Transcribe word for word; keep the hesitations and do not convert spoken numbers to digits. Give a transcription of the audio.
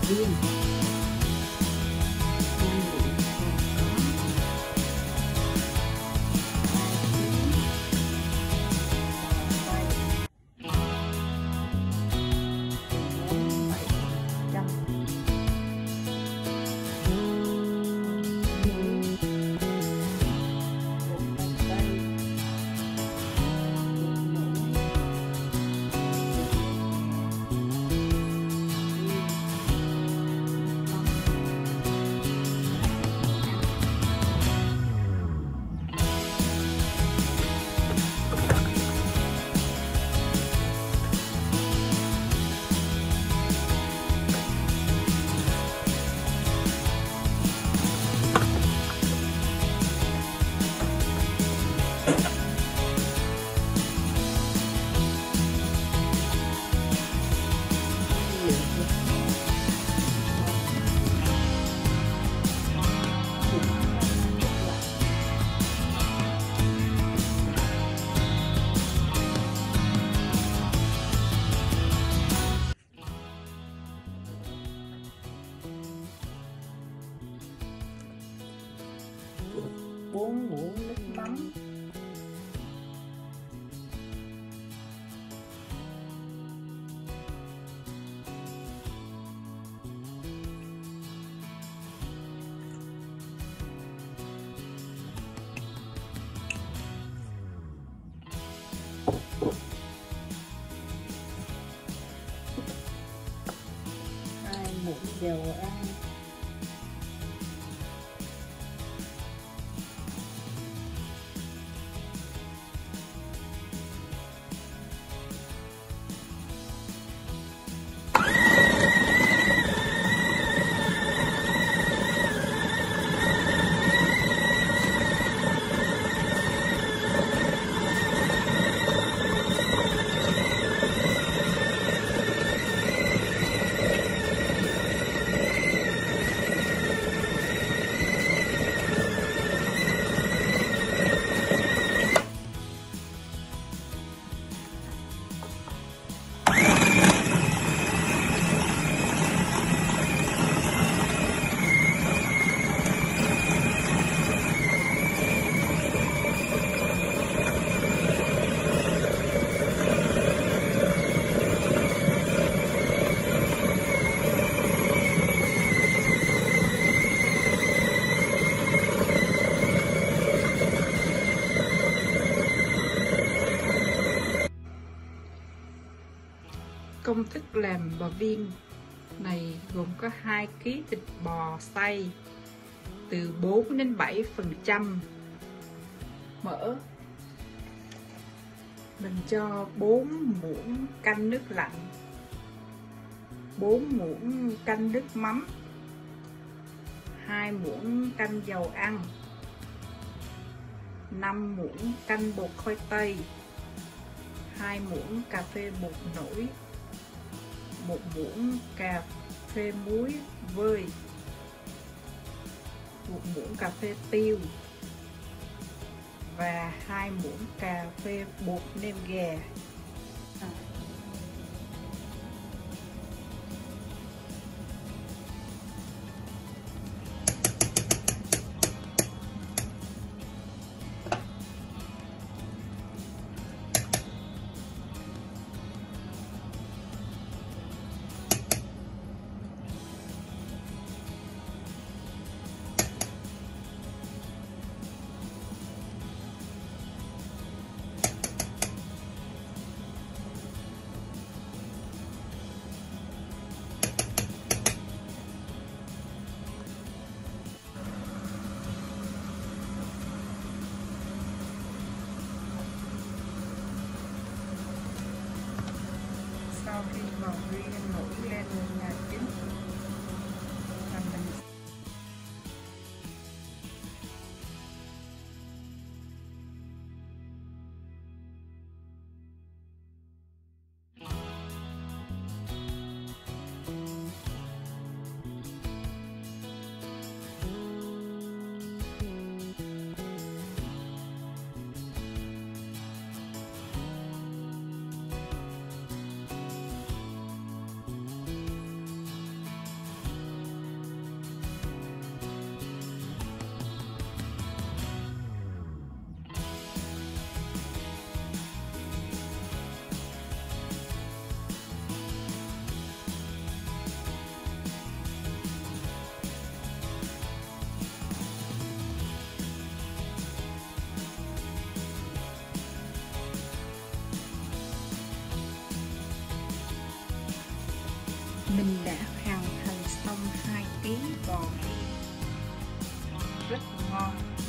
viên. Bốn muỗng nước mắm, hai muỗng dầu ăn, Công thức làm bò viên này gồm có hai ki lô gam thịt bò xay, từ bốn đến bảy phần trăm mỡ. Mình cho bốn muỗng canh nước lạnh, bốn muỗng canh nước mắm, hai muỗng canh dầu ăn, năm muỗng canh bột khoai tây, hai muỗng cà phê bột nổi, một muỗng cà phê muối vơi, một muỗng cà phê tiêu và hai muỗng cà phê bột nêm ghè. Sau khi bò viên nổi lên là chín là mình miếng bò này rất ngon.